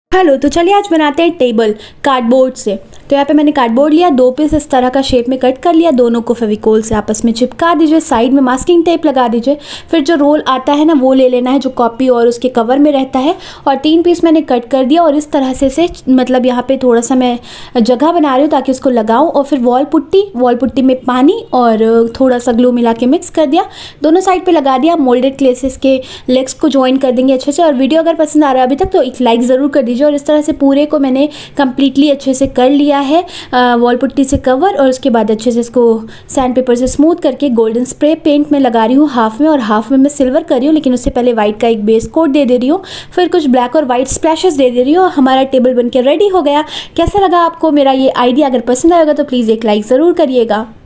Hello, तो चलिए आज बनाते हैं टेबल कार्डबोर्ड से। तो यहाँ पे मैंने कार्डबोर्ड लिया, 2 पीस इस तरह का शेप में कट कर लिया, दोनों को फेविकोल से आपस में चिपका दीजिए, साइड में मास्किंग टेप लगा दीजिए। फिर जो रोल आता है ना वो ले लेना है जो कॉपी और उसके कवर में रहता है, और 3 पीस मैंने कट कर दिया और इस तरह से मतलब यहाँ पे थोड़ा सा मैं जगह बना रही हूँ ताकि उसको लगाऊँ। और फिर वॉल पुट्टी में पानी और थोड़ा सा ग्लू मिला के मिक्स कर दिया, दोनों साइड पर लगा दिया। मोल्डेड क्ले से इसके लेग्स को ज्वाइन कर देंगे अच्छे से। और वीडियो अगर पसंद आ रहा है अभी तक तो एक लाइक ज़रूर कर दीजिए। और इस तरह से पूरे को मैंने कंप्लीटली अच्छे से कर लिया है वॉल पुट्टी से कवर, और उसके बाद अच्छे से इसको सैंड पेपर से स्मूथ करके गोल्डन स्प्रे पेंट में लगा रही हूँ हाफ में, और हाफ में मैं सिल्वर कर रही हूँ, लेकिन उससे पहले वाइट का एक बेस कोट दे रही हूँ। फिर कुछ ब्लैक और वाइट स्प्लैशेस दे रही हूँ। हमारा टेबल बनके रेडी हो गया। कैसा लगा आपको मेरा ये आइडिया? अगर पसंद आएगा तो प्लीज़ एक लाइक ज़रूर करिएगा।